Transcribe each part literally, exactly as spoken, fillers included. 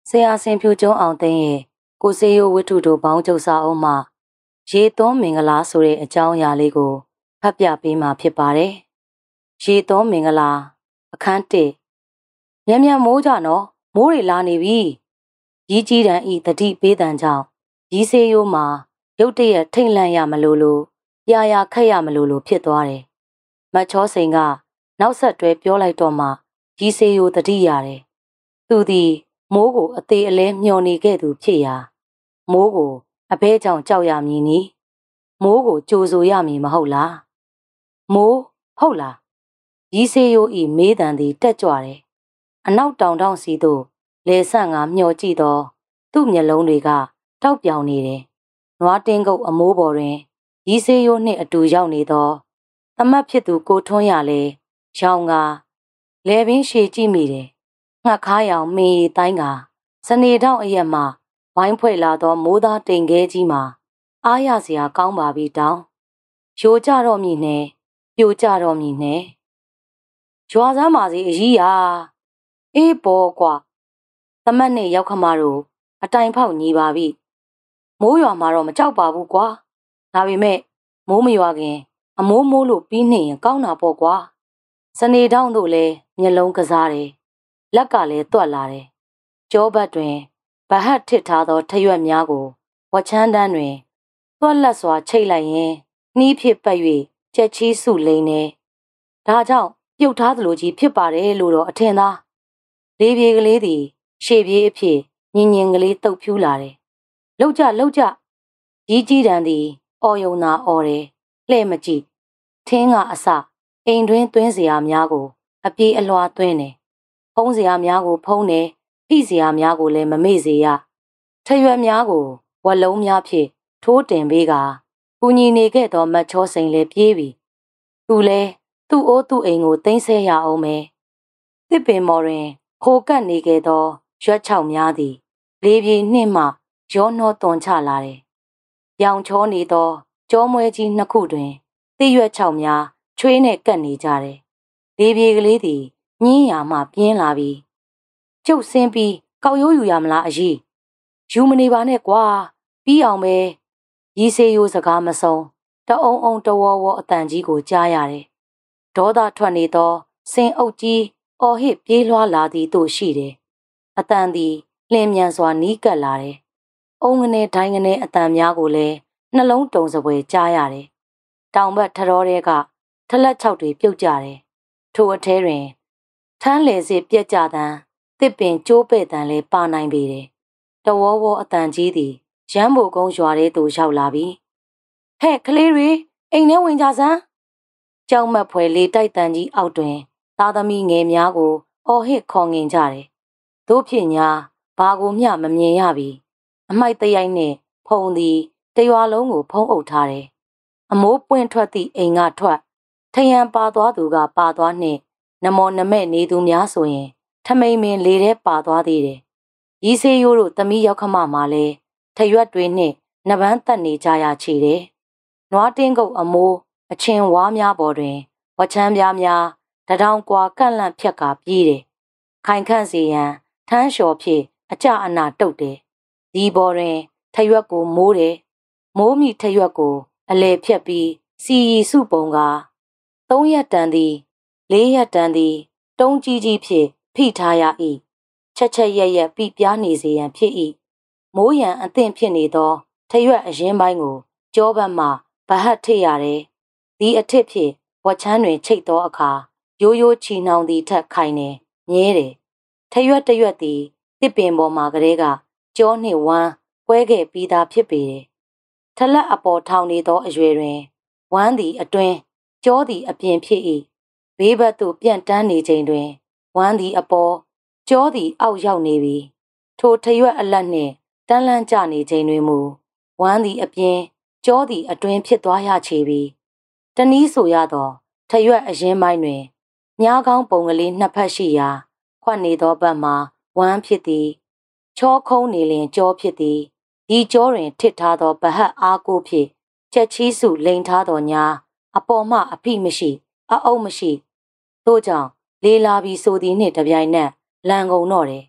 ဆရာဆင်ဖြူကျုံးအောင်သိန်းရဲ့ကိုစေယိုဝတ္ထုတို့ဘောင်းကျုပ်စာအုပ်မှာရေသွန်းမင်္ဂလာဆိုတဲ့အကြောင်းအရာလေးကိုဖတ်ပြပေးမှာဖြစ်ပါတယ်။ရေသွန်းမင်္ဂလာအခန်းတစ်မြတ်မြတ်မိုးကြနော်မိုးတွေလာနေပြီ။ရီးကြီးတန်ဤတတိပေးတန်ကြောင့်ရီးစေယိုမှာရုတ်တရက်ထိတ်လန့်ရမလို့လို့ပြာရာခက်ရမလို့လို့ဖြစ်သွားတယ်။မတ်ချောစိန်ကနောက်ဆက်တွဲပြောလိုက်တော့မှရီးစေယိုတတိရတယ်။သူသည်မိုးကိုအသေးအလဲမျောနေခဲ့သူဖြစ်ရာမိုးကိုအဘဲကြောင့်ကြောက်ရမည်နီမိုးကိုကြိုဆိုရမည်မဟုတ်လားမိုးဟုတ်လားရီးစေယိုဤမေးတံသည်တက်ကြွတယ်အနောက်တောင်တောင်စီသို့လေဆန့်ငါမျောကြည့်သောသူ့မျက်လုံးတွေကတောက်ပြောင်နေတယ်နွားတင်းကုတ်အမိုးပေါ်တွင်ရီးစေယိုနှင့်အတူရောက်နေသောသမတ်ဖြစ်သူကိုထွန်းရလဲရောင်ကလဲပင်ရှည်ကြည့်မိတယ်ငှက်ခါရောင်မင်းရီတိုင်းကစနေတောင်အရက်မှဝိုင်းဖွဲ့လာသောမိုးသားတိမ်ခဲကြီးမှာအားရစရာကောင်းပါပြီတောင်ရိုးကြတော့မြည်နဲ့ပြိုကြတော့မြည်နဲ့ရွာစမ်းပါစီအကြီးရာအေးပေါ်ကွာသမတ်နဲ့ရောက်ခမတို့အတိုင်ဖောက်ညီပါပြီမိုးရွာမှာတော့မကြောက်ပါဘူးကွာဒါပေမဲ့မိုးမရွာခင်အမိုးမိုးလို့ပြီးနေရင်ကောင်းတာပေါ့ကွာစနေတောင်တို့လည်းမျက်လုံးကစားတယ်လက်ကလည်းတွက်လာတယ်ကြောဘတ်တွင်ဗဟတ်ထစ်ထားသောထရွက်များကိုဝချမ်းတန်းတွင်တွက်လက်စွာချိတ်လိုက်ရင်နှီးဖြစ်ပတ်၍ချက်ချီးစုလိမ့်နေဒါကြောင့်ပြုတ်ထားသလိုကြီးဖြစ်ပါတယ်လို့တော့အထင်သာလေးပြေကလေးသည်ရှေ့ပြေးအဖြစ်ညင်ညင်ကလေးတုပ်ဖြူးလာတယ်လောက်ကြလောက်ကြကြီးကြီးတန်းသည်အော်ယုံသာအော်တယ်လှဲ့မကြည့်ထင်းကအစအိမ်တွင်သွင်းစရာများကိုအပြေးအလွှာသွင်းတယ်ဖုံးစရာများကိုဖုံးတယ်ဖိစရာများကိုလည်းမမေ့စေရထရွက်များကိုဝက်လုံးများဖြင့်ထိုးတင်ပေးကကူညီနေခဲ့သောမတ်ချောစိန်လည်းပြေးပြီသူလည်းသူ့အိုးသူ့အိမ်ကိုသိမ်းဆဲရအောင်မယ်တစ်ပင်မော်တွင်ခိုကပ်နေခဲ့သောရွက်ချောက်များသည်လေးပြေနှင့်မှရောနှောသွန်ချလာတယ်ရောင်ချောနေသောကြောမွဲကြီးနှစ်ခုတွင်တစ်ရွက်ချောက်များချွေးနဲ့ကပ်နေကြတယ်လေးပြေကလေးသည်ညင်းရမှပြင်းလာပြီကျုပ်ဆင်းပြီးကောက်ရိုးယူရမလားအကြီးယူမနေပါနဲ့ကွာပြီးအောင်ပဲရီးစေယိုစကားမဆုံးတအုံအုံတဝဝအတန်ကြီးကိုကြားရတယ်ဒေါသထွက်နေသောစင်အုပ်ကြီးအော်ဟစ်ပြေးလွှားလာသည်တို့ရှိတယ်အတန်သည်လျင်မြန်စွာနီးကပ်လာတယ်အုံငနေဒိုင်းငနေအတန်များကိုလည်းနှလုံးတုံစပွဲကြားရတယ်တောင်ဘက်ထရောတဲကထလက်ချောက်တွေပြုတ်ကြတယ်ထိုအထဲတွင်ထမ်းလေစစ်ပြက်ကြတန်းတစ်ပင်ကျိုးပဲ့တန်းလဲပါနိုင်ပေတယ်တဝဝအတန်ကြီးသည်ရမ်းမိုကုန်းရွာထဲသို့ရောက်လာပြီဟဲ့ကလေးတွေအိမ်ထဲဝင်ကြစမ်းကြောက်မက်ဖွယ်လေးတိုက်တန်ကြီးအောက်တွင်သားသမီးငယ်များကိုအော်ဟစ်ခေါ်ငင်ကြတယ်တို့ဖြစ်ညာဘာကိုမျှမမြင်ရပြီအမိုက်တရိုက်နှင့်ဖုံသည်တရွာလုံးကိုဖုံးအုပ်ထားတယ်အမိုးပွင့်ထွက်သည့်အိမ်ကထွက်ထရန်ပါသွားသူကပါသွားနှင့်နမောနမဲ့နေသူများဆိုရင်ထမိန်မင်လေထဲပါသွားသေးတယ်ရီးစေးရိုးတို့သမီးရောက်ခမမှာလဲထရွက်တွေနှင့်နဗန်းတက်နေကြရချေတယ်နွားတင်းကုတ်အမိုးအချင်းဝါးများပေါ်တွင်ဝချမ်းပြားများတထောင်ကွာကန့်လန့်ဖြတ်ကာပြေးတယ်ခိုင်ခန့်စီရန်ထမ်းလျှော်ဖြင့်အကြအနာတုတ်တယ်ဒီပေါ်တွင်ထရွက်ကိုမိုးတယ်မိုးမိထရွက်ကိုအလဲဖြတ်ပြီးစီရီစုပုံကသုံးရက်တန်သည်လေးရက်တန်သည်တုံးကြီးကြီးဖြင့်ဖိထားရ၏ချက်ချက်ရက်ရက်ပြပြားနေစေရန်ဖြစ်၏မိုးရန်အသင့်ဖြစ်နေသောထရွက်အရင်ပိုင်းကိုကြောဘတ်မှဗဟတ်ထိရတယ်ဒီအထစ်ဖြင့်ဝက်ချမ်းတွင်ချိတ်သောအခါရိုးရိုးချီနှောင်သည်ထက်ခိုင်နေမြဲတယ်ထရွက်တရွက်သည်တစ်ပင်ပေါ်မှာကလေးကကြောနှင့်ဝမ်းကွဲခဲ့ပြီးသားဖြစ်ပေတယ်ထလက်အပေါ်ထောင်နေသောအရွယ်တွင်ဝမ်းသည်အတွင်းကြောသည်အပြင်ဖြစ်၏ဘေးဘက်သို့ပြန့်တန်းနေချိန်တွင်ဝမ်းသည်အပေါ်ကြောသည်အောက်ရောက်နေပြီထိုထရွက်အလက်နှင့်တန်းလန်းကျနေချိန်တွင်မူဝမ်းသည်အပြင်ကြောသည်အတွင်းဖြစ်သွားရချေပြီတနည်းဆိုရသောထရွက်အရင်ပိုင်းတွင်ညားကောင်းပုံကလေးနှစ်ဖက်ရှိရာခွက်နေသောဘက်မှာဝမ်းဖြစ်သည်ချောခုံးနေလျင်ကြောဖြစ်သည်ဒီကြောတွင်ထစ်ထားသောဗဟတ်အားကိုဖြင့်ချက်ချီးစုလိန်ထားသောညာအပေါ်မှအဖိမရှိအအုပ်မရှိတို့ကြောင့်လေးလာပြီးဆိုသည်နှင့်တပြိုင်နက်လန်ကုန်တော့တယ်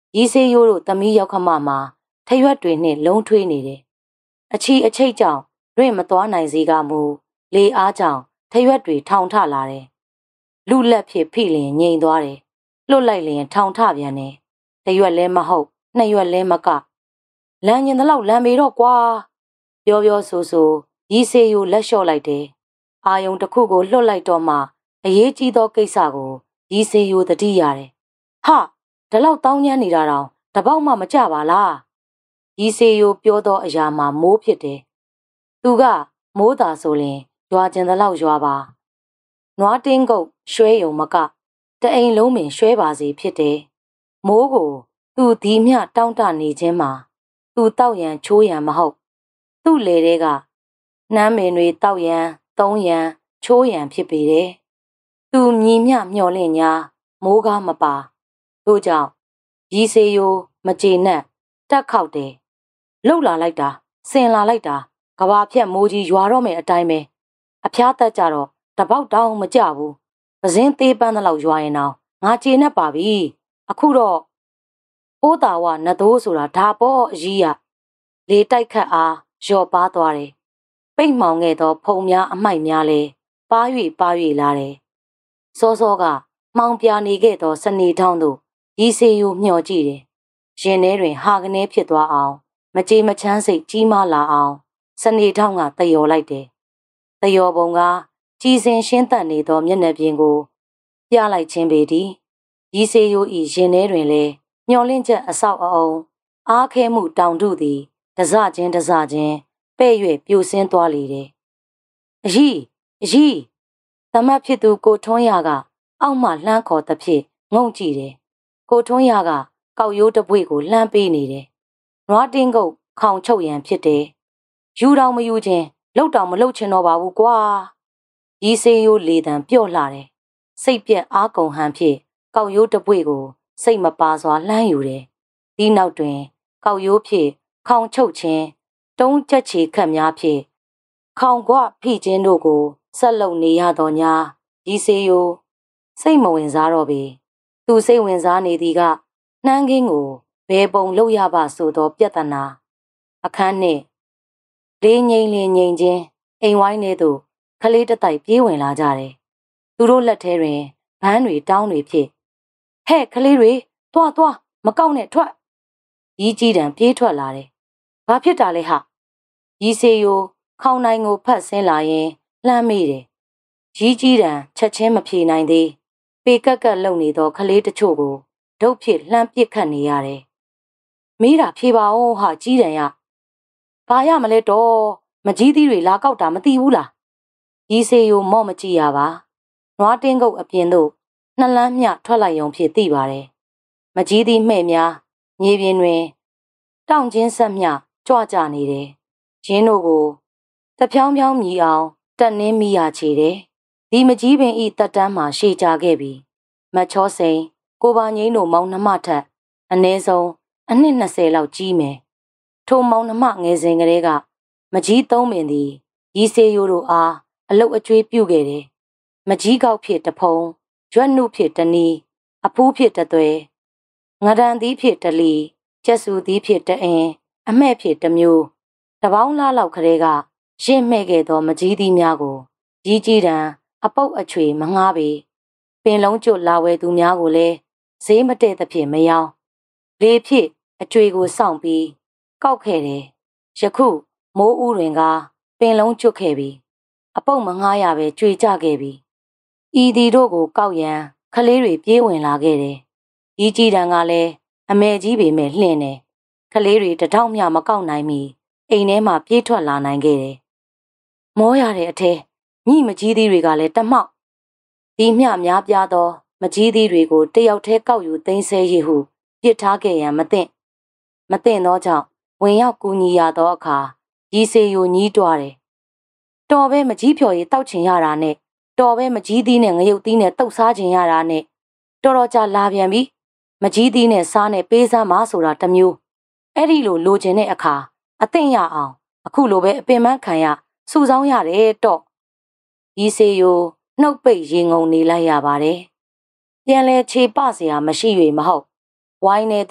ရီးဆေးရိုးတို့သမီးရောက်ခမမှာထရွက်တွေနှင့်လုံးထွေးနေတယ်။အချီအချိတ်ကြောင့်လွင့်မသွားနိုင်စေကမူလေအားကြောင့်ထရွက်တွေထောင်ထလာတယ်။လူလက်ဖြစ်ဖိလျင်ငြိမ်သွားတယ်။လွတ်လိုက်လျင်ထောင်ထပြန်တယ်။တရွက်လဲမဟုတ်နှစ်ရွက်လဲမကလမ်းညင်တလောက်လမ်းမေတော့ကွာပြောပြောဆိုဆိုရီးဆေးရိုးလက်လျှော့လိုက်တယ်။အာယုံတစ်ခုကိုလွတ်လိုက်တော့မှအရေးကြီးသောကိစ္စကိုရီးဆေးရိုးသတိရတယ်။ဟာဒီလောက်တောင်းညမ်းနေတာတောင်တပေါက်မှမကြပါလား။ရီးဆေးရိုးပြောသောအရာမှာမိုးဖြစ်တယ်။သူကမိုးသာဆိုရင်ရွာကျင်သလောက်ရွာပါ။နွားတင်းကုတ်ရွှဲယုံမကတအိမ်လုံးပင်ရွှဲပါစေဖြစ်တယ်။မိုးကိုသူဒီမျှတောင်းတနေခြင်းမှာသူတောက်ရန်ချိုးရန်မဟုတ်သူ့လေတဲ့ကနှမ်းမင်တွေတောက်ရန်သုံးရန်ချိုးရန်ဖြစ်ပေတယ်။သူမြည်မျှမျော်လင့်ညာမိုးကားမပါတို့ကြောင့်ရီးဆေးရိုးမကြေနပ်တက်ခောက်တယ်လှုပ်လာလိုက်တာစင်လာလိုက်တာကဘာဖြက်မိုးကြီးရွာတော့မယ်အတိုင်းပဲအဖျားတက်ကြတော့တပေါက်တောင်းမကြဘူးပစင်းသေးပန်းတဲ့လောက်ရွာရင်တော့ငါကြေနပ်ပါပြီအခုတော့ပိုးတာဝနသိုးဆိုတာဒါပေါ့အကြီးရလေတိုက်ခတ်အားရော့ပါသွားတယ်ပိတ်မှောင်ခဲ့သောဖုံများအမိုက်များလဲပါ၍ပါ၍လာတယ်စောစောကမှောင်ပြာနေခဲ့သောစနေထောင်းတို့ရီးဆေးရိုးမျှော်ကြည့်တယ်ရင်ထဲတွင်ဟာကနေဖြစ်သွားအောင်မကြေမချမ်းစိတ်ကြီးမားလာအောင်စနေထောင်းကတယော်လိုက်တယ်တယော်ပုံကကြည်စင်ရှင်းတတ်နေသောမျက်နှာပြင်ကိုပြလိုက်ခြင်းပေသည်ရီးဆေးရိုးဤရင်ထဲတွင်လဲမျောလင့်ချက်အဆောက်အအုံအားခဲမှုတောင်တုသည်တစချင်းတစချင်းပဲ့၍ပြိုဆင်းသွားလေတယ်အကြီးအကြီးသမတ်ဖြစ်သူကိုထွန်းရကအောက်မှလှမ်းခေါ်သဖြင့်ငုံကြည့်တယ်ကိုထွန်းရကကောက်ရိုးတပွေကိုလှမ်းပေးနေတယ်နွားတင်းကုတ်ခေါင်ချုပ်ရန်ဖြစ်တယ်ယူတော်မယူခြင်းလှုပ်တော်မလှုပ်ချင်တော့ပါဘူးကွာရီးဆေးရိုးလေတံပြော့လှတယ်စိတ်ပြက်အားကုန်ဟန်ဖြင့်ကောက်ရိုးတပွေကိုစိတ်မပါစွာလှမ်းယူတယ်ဒီနောက်တွင်ကောက်ရိုးဖြင့်ခေါင်ချုပ်ခြင်းတုံးချက်ချီခတ်များဖြင့်ခေါင်ကွဖိခြင်းတို့ကိုဆက်လုပ်နေရသောညာရီးဆေးရိုးစိတ်မဝင်စားတော့ပေသူစိတ်ဝင်စားနေသည်ကနှမ်းခင်းကိုဘယ်ပုံလုပ်ရပါဆိုသောပြဿနာအခန်းနှင့်လေးငိမ့်လင်းငိမ့်ချင်းအိမ်ဝိုင်းထဲသို့ခလေးတတိုက်ပြေးဝင်လာကြတယ်သူတို့လက်ထဲတွင်ဘန်းတွေတောင်းတွေဖြစ်ဟဲ့ခလေးတွေတွားတွားမကောက်နဲ့ထွက်ရီးကြီးတံပြေးထွက်လာတယ်ဘာဖြစ်တာလဲဟာရီးဆေးရိုးခေါင်းနိုင်ကိုဖတ်ဆင်းလာရင်လှမ်းမိတယ်ရီးကြီးတံချက်ချင်းမဖြေနိုင်သေးပေကက်ကက်လုံနေသောခလေးတချို့ကိုဒုတ်ဖြစ်လှမ်းပစ်ခတ်နေရတယ်မေးတာဖြေပါဦးဟာကြီးတံရဘာရမလဲတော့မကြီးသီးတွေလာကောက်တာမသိဘူးလားရီးဆေးရိုးမော့မကြည့်ရပါနွားတင်းကုတ်အပြင်သို့နှလန်းမျှထွက်လိုက်ရုံဖြစ်သိပါတယ်မကြီးသီးမှဲ့များမြေပြင်တွင်တောင့်ချင်းဆက်မျှကြွကြနေတယ်ရင်းတို့ကိုတဖြောင်းဖြောင်းမြည်အောင်တက်နှင်းမိရချေတယ်ဒီမကြီးပင်ဤတက်တန်းမှာရှေ့ကြခဲ့ပြီမချောစိန်ကိုပါငိမ့်တို့မောင်နှမထက်အနည်းဆုံးအနှစ်၂၀လောက်ကြီးမယ်ထိုမောင်နှမငယ်စဉ်ကလေးကမကြီးသုံးပင်သည်ရီးဆေးရိုးတို့အားအလုတ်အကျွေးပြုခဲ့တယ်မကြီးကောက်ဖြစ်တဖုံရွက်နှုဖြစ်တနီအဖူးဖြစ်တသွဲငဒန်သီးဖြစ်တလီကျက်စုသီးဖြစ်တအင်းအမဲ့ဖြစ်တမျိုးတပေါင်းလားလောက်ကလေးကရင့်မဲ့ခဲ့သောမကြီးသီးများကိုရီးကြီးတံအပုတ်အချွေမငှားပေပင်လုံးကျွတ်လာဝဲသူများကိုလည်းဈေးမတည့်သဖြင့်မယောင်းလေဖြစ်အကျွေကိုစောင့်ပြီးကောက်ခဲ့တယ်ယခုမိုးဥတွင်ကပင်လုံးကျွတ်ခဲ့ပြီအပုတ်မငှားရပဲကြွေကြခဲ့ပြီဤဒီတို့ကိုကောက်ရန်ခလေးတွေပြေးဝင်လာခဲ့တယ်ရီးကြီးတံကလည်းအမေကြီးပေမဲ့လှင့်တယ်ခလေးတွေတထောက်မျှမကောက်နိုင်မီအိမ်ထဲမှာပြေးထွက်လာနိုင်ခဲ့တယ်မောရတဲ့အထဲမိမကြီးသီးတွေကလည်းတမောက်ဒီမျှများပြားသောမကြီးသီးတွေကိုတယောက်တည်းကောက်ယူသိမ်းဆဲရဟုပြစ်ထားခဲ့ရန်မသင့်မသင့်သောကြောင့်ဝင်ရောက်ကူညီရသောအခါရီးဆေးရိုးညှိတွားတယ်တော်ပဲမကြီးဖြော်ရည်တောက်ချင်ရတာနဲ့တော်ပဲမကြီးသီးနဲ့ငရုတ်သီးနဲ့တုတ်စားချင်ရတာနဲ့တော်တော်ကြာလာပြန်ပြီမကြီးသီးနဲ့စားနဲ့ပေးစမ်းမဆိုတာတမျိုးအဲ့ဒီလိုလိုချင်တဲ့အခါအသင့်ရအောင်အခုလိုပဲအပင်ပန်းခံရစုဆောင်းရတယ်တော့ရီးဆေးရိုးနှုတ်ပိတ်ရင်ငုံနေလိုက်ရပါတယ်ပြန်လဲခြေပစရာမရှိ၍မဟုတ်ဝိုင်းထဲသို့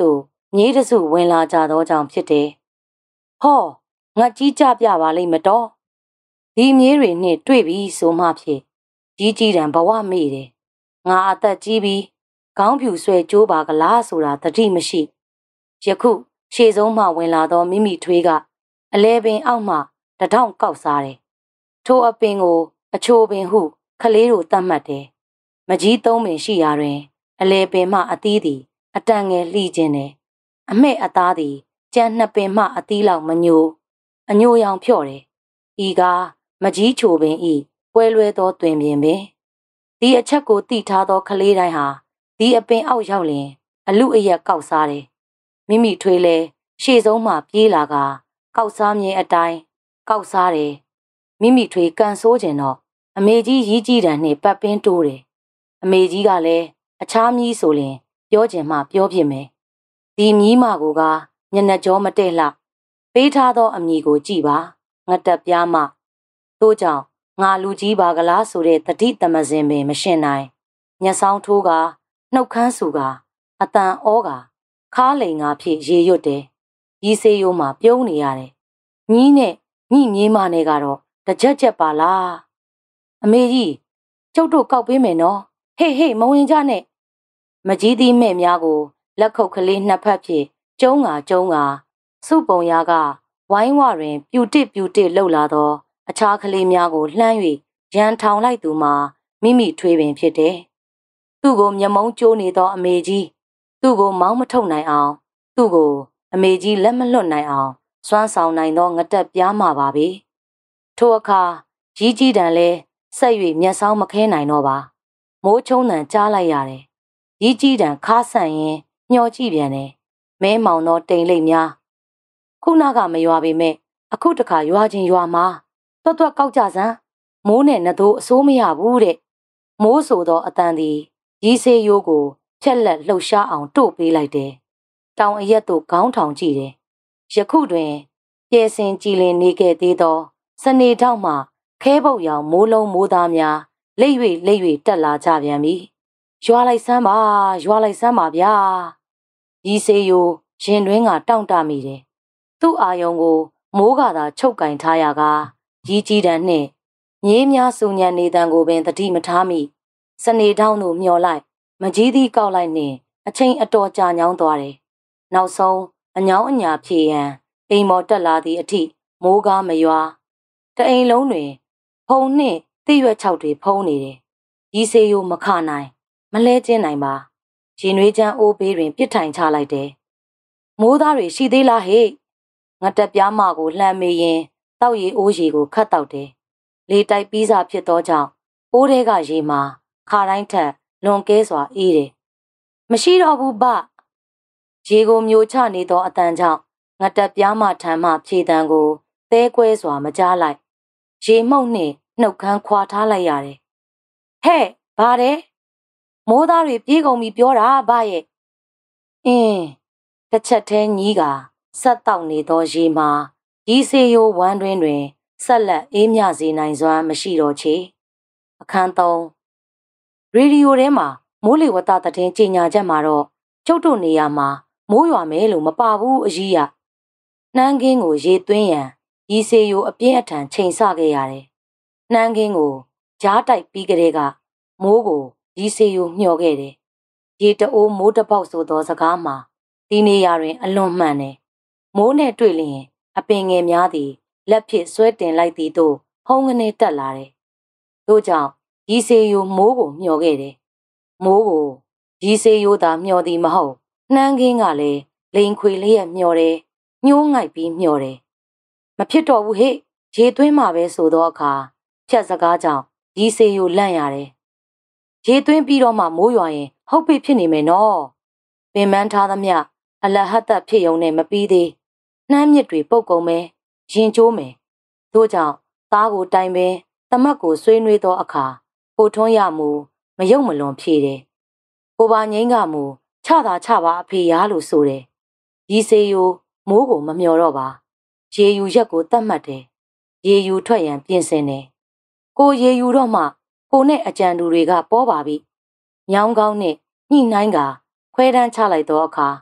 မြေးတစုဝင်လာကြသောကြောင့်ဖြစ်တယ်။ဟောငါကြီးကြပြပါလိမ့်မတော်။ဒီမြေးတွေနှင့်တွေ့ပြီးဆိုမှဖြစ်ကြီးကြီးတံဘဝမေ့တယ်။ငါအသက်ကြီးပြီးခေါင်းဖြူဆွဲကြိုးပါကလားဆိုတာတတိမရှိ။ယခုရှေ့ဆုံးမှဝင်လာသောမိမိထွေးကအလဲပင်အောက်မှတထောင်ကောက်စားတယ်။ထိုအပင်ကိုအချိုပင်ဟုခလေးတို့သတ်မှတ်တယ်။မကြီးသုံးပင်ရှိရာတွင်အလဲပင်မှအသီးသည်အတန်ငယ်လှီးခြင်းတယ်။အမဲ့အသားသည်ကြမ်းနှစ်ပင်မှအသီးလောက်မညိုအညိုရောင်ဖြော့တယ်။ဤကားမကြီးချိုပင်ဤပွဲလွဲသောတွင်ပင်ပင်ဒီအချက်ကိုသိထားသောခလေးတိုင်းဟာဒီအပင်အောက်ရောက်လျင်အလူအရက်ကောက်စားတယ်။မိမိထွေးလဲရှေ့ဆုံးမှပြေးလာကကောက်စားမြေအတိုင်းကောက်စားတယ်။မိမိထွေးကန်ဆိုးခြင်းတော့အမေကြီးရီးကြီးတံနှင့်ပတ်ပင်းတိုးတယ်။အမေကြီးကလည်းအခြားမြီးဆိုလျင်ပြောခြင်းမှပြောဖြစ်မယ်။ဒီမြီးမကိုကညနေကြောမတဲ့လှပေးထားသောအမည်ကိုကြည်ပါငတ်တက်ပြားမတို့ကြောင့်ငါလူကြီးပါကလားဆိုတဲ့တတိတမစင်ပင်မရှင်းနိုင်ညဆောင်ထိုးကနှုတ်ခမ်းဆူကအတန်ဩကခါလိန်ငါဖြစ်ရေရွတ်တယ်ရီးစေးရိုးမှာပြုံးနေရတယ်ညီးနဲ့ညိမြေးမနဲ့ကတော့တကြက်ကြက်ပါလားအမေကြီးကျုပ်တို့ကောက်ပေးမယ်နော်ဟေးဟေးမဝင်ကြနဲ့မကြီးသီးမဲ့များကိုလက်ခုပ်ကလေးနှစ်ဖက်ဖြင့်ကျုံးကကျုံးကစုပုံရကဝိုင်းဝတွင်ပြူတစ်ပြူတစ်လှုပ်လာသောအခြားကလေးများကိုလှမ်း၍ရန်ထောင်လိုက်သူမှာမိမိထွေးပင်ဖြစ်တယ်။သူ့ကိုမျက်မုံးကျိုးနေသောအမေကြီးသူ့ကိုမောင်းမထုတ်နိုင်အောင်သူ့ကိုအမေကြီးလက်မလွတ်နိုင်အောင်စွမ်းဆောင်နိုင်သောငတက်ပြားမှာပါပဲ။ထိုအခါကြီးကြီးတန်လဲဆက်၍မျက်စောင်းမခဲနိုင်တော့ပါ။မိုးချုံတန်ကြားလိုက်ရတယ်။ကြီးကြီးတန်ခါဆန့်ရင်ညှော်ကြည့်ပြန်တယ်။မဲမောင်သောတိမ်လိပ်များခုနကမရွာပေမဲ့အခုတခါရွာချင်းရွာမှာတွတ်တွတ်ကောက်ကြစမ်းမိုးနဲ့နှသိုးအစိုးမရဘူးတဲ့မိုးဆိုသောအတန်သည်ရီးစေးရိုးကိုဖြက်လက်လှုပ်ရှားအောင်တို့ပေးလိုက်တယ်တောင်အရက်တို့ခေါင်းထောင်ကြည့်တယ်ယခုတွင်ပြဲစင်ကြည်လင်နေခဲ့သေးသောစနေထောက်မှခဲပုတ်ရောင်မိုးလုံးမိုးသားများလိမ့်၍လိမ့်၍တက်လာကြပြန်ပြီရွာလိုက်စမ်းပါရွာလိုက်စမ်းပါဗျာရီးစေးရိုးရင်တွင်းကတောင့်တမိတယ်သူ့အာယုံကိုမိုးကသာချုပ်ကင်ထားရကကြီးကြီးတန်းနှင့်ညေးများစုညံနေတန်ကိုပင်တတိမထားမိစနေထောင်းသို့မျောလိုက်မကြီးသီးကောက်လိုက်နှင့်အချိန်အတော်ကြာညောင်းသွားတယ်နောက်ဆုံးအညောင်းအညာဖြေရန်အိမ်မော်တက်လာသည့်အထိမိုးကားမရွာတအိမ်လုံးတွင်ဖုံနှင့်တိရွက်ချောက်တွေဖုံးနေတယ်ရီးစေးရိုးမခနိုင်မလဲကျင်းနိုင်ပါရင်နွေးချမ်းအိုးဘေးတွင်ပြစ်ထိုင်ချလိုက်တယ်မိုးသားတွေရှိသေးလားဟဲ့ငါတက်ပြားမကိုလှမ်းမေးရင်တောက်ရီအိုးရီကိုခတ်တောက်တယ်လေတိုက်ပြီးစားဖြစ်သောကြောင့်အိုးထဲကရေမှာခါတိုင်းထက်လွန်ကဲစွာအေးတယ်မရှိတော့ဘူးဗျရေကိုမျိုးချနေသောအတန်ကြောင့်ငါတက်ပြားမထမ်းမှဖြေတံကိုသဲကွဲစွာမကြားလိုက်ရေမှုန့်နှင့်နှုတ်ခမ်းခွာထားလိုက်ရတယ်ဟဲ့ဘာတဲ့မိုးသားတွေပြေးကုန်ပြီပြောတာဗျရဲ့အင်းတစ်ချက်တည်းညီးကဆက်တောက်နေသောရေမှာရီးစေးရိုးဝမ်းတွင်တွင်ဆက်လက်အေးမြစေနိုင်စွမ်းမရှိတော့ချေအခန်းသုံးရေဒီယိုထဲမှာမိုးလေဝသသတင်းကြေညာချက်မှာတော့ကျုပ်တို့နေရာမှာမိုးရွာမယ်လို့မပါဘူးအကြီးရနှမ်းကင်းကိုရေသွင်းရန်ရီးစေးရိုးအပြင်းအထန်ချိန်ဆခဲ့ရတယ်နှမ်းကင်းကိုကြားတိုက်ပြီးကလေးကမိုးကိုရီးစေးရိုးမျှော်ခဲ့တယ်ရေတအိုးမိုးတပေါက်ဆိုသောစကားမှာဒီနေရာတွင်အလွန်မှန်တယ်မိုးနဲ့တွေ့လျင်အပင်ငယ်များသည်လက်ဖြင့်ဆွဲတင်လိုက်သည်သို့ဟုံးကနေတက်လာတယ်။ထို့ကြောင့်ရီးစေးရိုးမိုးကိုမျှော်ခဲ့တယ်။မိုးကိုရီးစေးရိုးသာမျှော်သည်မဟုတ်နှမ်းကင်းကလည်းလိန်ခွေလျက်မျှော်တယ်။ညှိုးငိုက်ပြီးမျှော်တယ်။မဖြစ်တော့ဘူးဟဲ့ရေသွင်းမှာပဲဆိုသောအခါဖြတ်စကားကြောင့်ရီးစေးရိုးလန့်ရတယ်။ရေသွင်းပြီးတော့မှမိုးရွာရင်ဟုတ်ပြီဖြစ်နေမယ်နော်။ပင်ပန်းထားသမျှအလဟတ်သက်ဖြစ်ုံနဲ့မပြီးသေးနှမ်းမြစ်တွေပုတ်ကုန်မယ်ရင်ကျိုးမယ်တို့ကြောင့်သားကိုတိုင်ပင်သမက်ကိုဆွေးနွေးသောအခါကိုထွန်းရမူမယုံမလွန်ဖြေတယ်ကိုပါငိမ့်ကမူချတာချပါအဖေရားလို့ဆိုတယ်ရီးစေးရိုးမိုးကိုမမျော်တော့ပါရေယူရက်ကိုတတ်မှတ်တယ်ရေယူထွက်ရန်ပြင်ဆင်တယ်ကိုရေယူတော့မှကိုနဲ့အကြံသူတွေကပေါ်ပါပြီညောင်းကောင်းနဲ့ညှိနှိုင်းကခွဲတန်းချလိုက်သောအခါ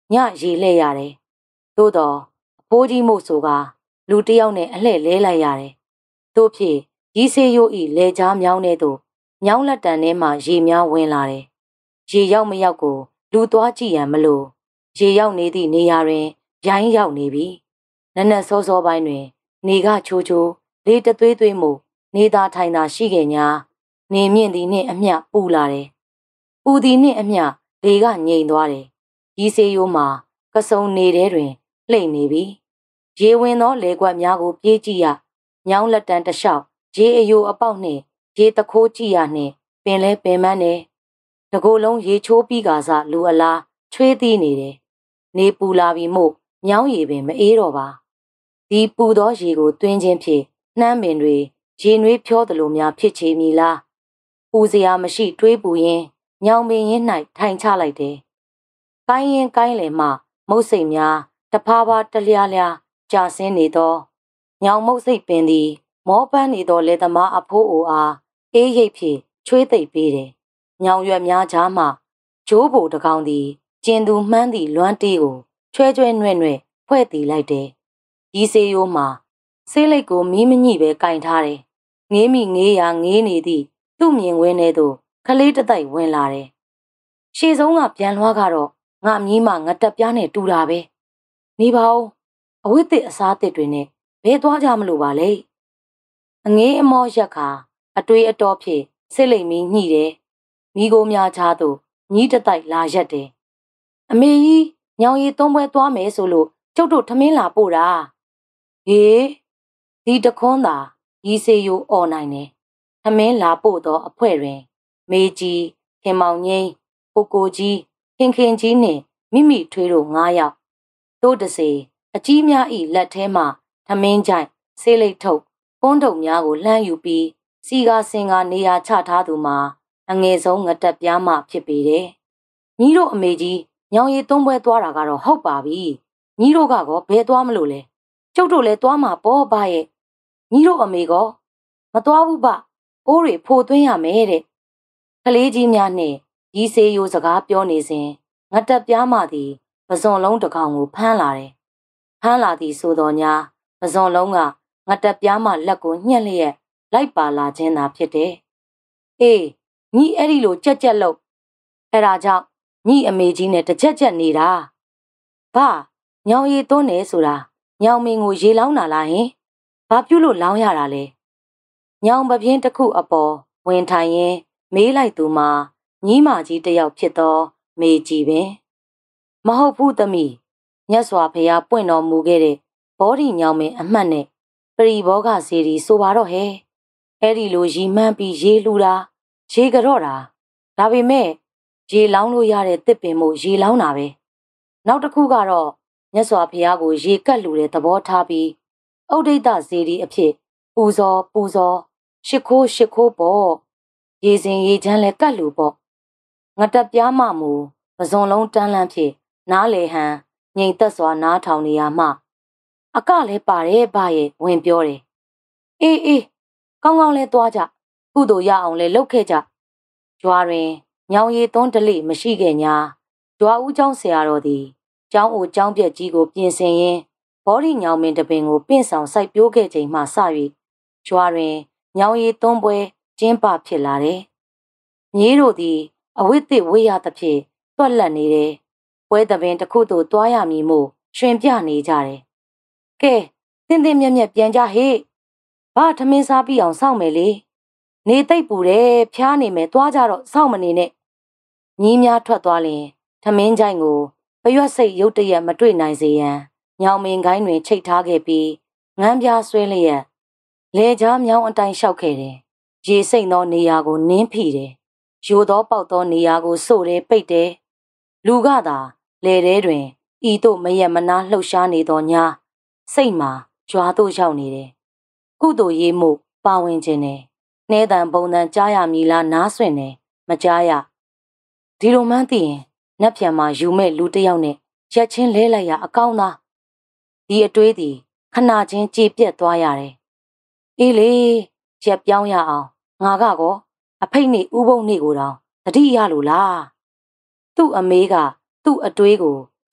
ညရေလှည့်ရတယ်သို့တော့အဖိုးကြီးမို့ဆိုကလူတယောက်နဲ့အလှည့်လဲလိုက်ရတယ်တို့ဖြစ်ကြီးစေးရိုးဤလေကြားမြောင်းတဲ့သို့မြောင်းလက်တန်ထဲမှာရေများဝင်လာတယ်ရေရောက်မရောက်ကိုလူသွားကြည့်ရန်မလို့ရေရောက်နေသည့်နေရာတွင်ရိုင်းရောက်နေပြီနက်နက်စောစောပိုင်းတွင်နေကချိုးချိုးလေတသွေးသွေးမှုနေသာထိုင်သာရှိခဲ့ညာနေမြင့်သည်နှင့်အမျှပူလာတယ်ပူသည်နှင့်အမျှလေကငြိမ်သွားတယ်ကြီးစေးရိုးမှာကစုံနေတဲ့တွင်လှိမ့်နေပြီရေဝင်သောလေကွက်များကိုပြေးကြည့်ရညောင်းလက်တန်တလျှောက်ရေအယိုအပေါက်နှင့်ရေတခိုးကြည့်ရနှင့်ပင်လဲပင်မန်းနေတကိုယ်လုံးရေချိုးပြီးကစားလူအလားချွေးသီးနေတယ်နေပူလာပြီမို့ညောင်းရေပင်မအေးတော့ပါဒီပူသောရေကိုတွင်းချင်းဖြင့်နှမ်းပင်တွေရေနွေးဖြောသလိုများဖြစ်ချေမည်လားပူစရာမရှိတွေးပူရင်ညောင်ပင်ရင်း၌ထိုင်ချလိုက်တယ်ကိုင်းရင်ကိုင်းလေမှမုတ်စိတ်များတဖားဖားတလျားလျားကြာဆင်းနေသောညောင်မုတ်စိတ်ပင်သည်မောပန်းနေသောလေသမားအဖိုးအိုအားအေးရိပ်ဖြင့်ချွေးသိပ်ပေးတယ်။ညောင်ရွက်များကြားမှဂျိုးဘိုတကောင်သည်ကျင်သူမှန်းသည့်လွမ်းတေးကိုချွဲချွဲနွဲ့နွဲ့ဖွဲ့တီလိုက်တယ်။ဒီစေးရိုးမှာဆေးလိပ်ကိုမီးမညိပဲကင်ထားတယ်။ငေးမိငေးရာငေးနေသည့်သူ့မြင်ကွင်းထဲသို့ခလေးတတိုက်ဝင်လာတယ်။ရှေ့ဆုံးကပြန်လွှားကတော့ငါမြီးမငတက်ပြားနဲ့တူတာပဲ။နေပါဦးအဝိသစ်အစားအသစ်တွေနဲ့ဘဲသွားကြမလို့ပါလေအငေးအမောရက်ခါအတွေးအတော်ဖြင့်စစ်လိမ်မီညှိတယ်မိကိုများချားသို့ညီးတတိုက်လာရက်တယ်အမေကြီးညောင်ရီသုံးပွဲသွားမယ်ဆိုလို့ကျုပ်တို့ထမင်းလာပို့တာဟေးဒီတခွန်းသာရီစေယိုអော်နိုင်တယ်ထမင်းလာပို့သောအဖွဲတွင်မေကြီးခင်မောင်ငိမ့်ကိုကိုကြီးခင်ခင်ကြီးနှင့်မိမိထွေးတို့ငါးယောက်တို့တစေအကြီးများဤလက်ထဲမှထမင်းကြိုက်ဆေးလိပ်ထုတ်ကွန်းတုံများကိုလှမ်းယူပြီးစီကာစင်ကနေရာချထားသူမှာအငယ်ဆုံးငတက်ပြားမှဖြစ်ပေတယ်။ညီတို့အမေကြီးညောင်ရီသုံးပွဲသွားတာကတော့ဟုတ်ပါပြီ။ညီတို့ကတော့ဘယ်သွားမလို့လဲ။ကျုပ်တို့လည်းသွားမှာပေါ့ဗျရဲ့။ညီတို့အမေကမသွားဘူးဗျ။အိုးတွေဖိုသွင်းရမယ်တဲ့။ကလေးကြီးများနှင့်ရီစေယိုစကားပြောနေစဉ်ငတက်ပြားမှသည်ပဇွန်လုံးတစ်ကောင်ကိုဖမ်းလာတယ်။ဖမ်းလာသည်ဆိုတော်ညာပဇွန်လုံးကငတက်ပြားမှလက်ကိုညှက်လျက်လိုက်ပါလာခြင်းသာဖြစ်တယ်။အေးညီအဲ့ဒီလိုကြက်ကြက်လို့အဲ့ဒါကြောင့်ညီအမေကြီးနဲ့တကြက်ကြက်နေတာ။ဘာညောင်ရီသွန်းနေဆိုတာညောင်မင်းကိုရေလောင်းတာလားဟင်။ဘာပြုလို့လောင်းရတာလဲ။ညောင်ပပြင်းတစ်ခုအပေါ်ဝင်ထိုင်ရင်မေးလိုက်သူမှာညီမကြီးတယောက်ဖြစ်သောမေကြီးပင်မဟုတ်ဘူးသမီးမြတ်စွာဘုရားပွင့်တော်မူခဲ့တဲ့ဘောဓိညောင်မင်းအမှတ်နဲ့ပရိဘောဂစေရီဆိုပါတော့ဟဲ့အဲ့ဒီလိုရီမှန်းပြီးရေလှူတာရေကြော့တာဒါပေမဲ့ရေလောင်းလို့ရတဲ့တစ်ပင်မို့ရေလောင်းတာပဲနောက်တစ်ခုကတော့မြတ်စွာဘုရားကိုရေကတ်လှူတဲ့သဘောထားပြီးဩဒိတစေရီအဖြစ်ပူဇော်ပူဇော်ရှ िख ိုးရှ िख ိုးပေါ့ရေစင်ရေချမ်းလဲကတ်လှူပေါ့ငတက်ပြားမှမူပဇွန်လုံးတန်းလန်းဖြစ်နားလေဟန်ငိမ်သက်စွာနားထောင်နေရမှအကလည်းပါတယ်ဗျရဲ့ဝင်ပြောတယ်အေးအေးကောင်းကောင်းလဲသွားကြကုသိုလ်ရအောင်လဲလုပ်ခဲ့ကြကြွားတွင်ညောင်ရီသွန်းတလိမရှိခဲ့ညာကြွားဦးเจ้าဆရာတော်သည်เจ้าအိုเจ้าပြက်ကြီးကိုပြင်ဆင်ရင်းဘောဓိညောင်မင်းတပင်ကိုပင့်ဆောင်စိုက်ပျိုးခဲ့ချိန်မှစ၍ကြွားတွင်ညောင်ရီသွန်းပွဲကျင်းပဖြစ်လာတယ်မြေးတို့သည်အဝိသစ်ဝေးရသဖြင့်တွက်လက်နေတယ်ပွဲတပင်တစ်ခုသို့တွားရမည်မို့ရှင်ပြနေကြတယ်ကဲတင်းတင်းမြက်မြက်ပြန်ကြဟေ့ဘာထမင်းစားပြီးအောင်စောင့်မယ်လေနေသိပ်ပူတယ်ဖျားနေမယ်တွားကြတော့စောင့်မနေနဲ့ညီးများထွက်သွားရင်ထမင်းကြိုင်ကိုပရွက်စိတ်ရုတ်တရက်မတွေ့နိုင်စေရန်ညောင်မင်းကိုင်းတွင်ချိတ်ထားခဲ့ပြီးငန်းပြားဆွဲလျက်လေကြားမြောင်းအတိုင်းလျှောက်ခဲ့တယ်ရေစိမ့်သောနေရာကိုနင်းဖိတယ်ရိုသောပေါက်သောနေရာကိုစို့တယ်ပိတ်တယ်လူကသာလေထဲတွင်ဤသို့မရက်မနာလှုပ်ရှားနေသောညာစိတ်မှာကြွားသို့ရောက်နေတယ်ကုသိုလ်ရေးမှုပါဝင်ခြင်းနဲ့နှဲတံပုံတံကြားရမည်လားနားဆွင့်တယ်မကြားရဒီလိုမှန်းသိရင်နတ်ပြန်မှာယူမဲ့လူတစ်ယောက်နဲ့ရက်ချင်းလဲလိုက်ရအကောင်းသားဒီအတွေးသည်ခဏချင်းကြေပြက်သွားရတယ်အေးလေရက်ပြောင်းရအောင်ငါကကောအဖိတ်နေဥပုံနေကိုတောင်တတိရလို့လားသူ့အမေကသူ့အတွေးကိုချ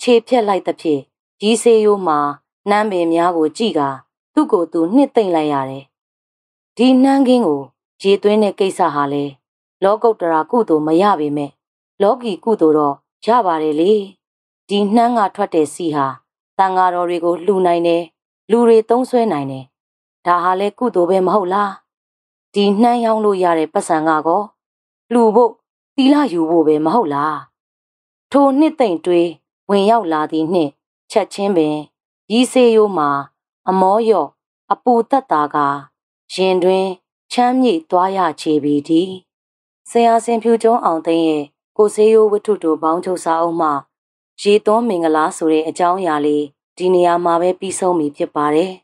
ခြေဖြတ်လိုက်သဖြင့်ကြီးစေးရိုးမှာနှမ်းပင်များကိုကြည့်ကာသူ့ကိုယ်သူနှစ်သိမ့်လိုက်ရတယ်။ဒီနှမ်းခင်းကိုရေသွင်းတဲ့ကိစ္စဟာလေလောကုတ္တရာကုသိုလ်မရပေမဲ့လောကီကုသိုလ်တော့ရပါတယ်လေ။ဒီနှမ်းကထွက်တဲ့စီဟာတန်ဃာတော်တွေကိုလှူနိုင်တယ်လူတွေသုံးဆွဲနိုင်တယ်ဒါဟာလေကုသိုလ်ပဲမဟုတ်လား။ဒီနှမ်းရောင်းလို့ရတဲ့ပတ်စံကကောလှူဖို့သီလယူဖို့ပဲမဟုတ်လား။ထိုနှစ်သိမ့်တွေးဝင်ရောက်လာသည့်နှင့်ချက်ချင်းပင်ကြီးစေးရိုးမှာအမောရော့အပူတက်တာကရင်တွင်ချမ်းမြေ့သွားရချေပြီဒီဆရာစင်ဖြူကျောင်းအောင်သိန်းရဲ့ကိုစေးရိုးဝတ္ထုတို့ဘောင်းချုပ်စာအုပ်မှရေသွန်းမင်္ဂလာဆိုတဲ့အကြောင်းအရာလေးဒီနေရာမှာပဲပြီးဆုံးပြီဖြစ်ပါတယ်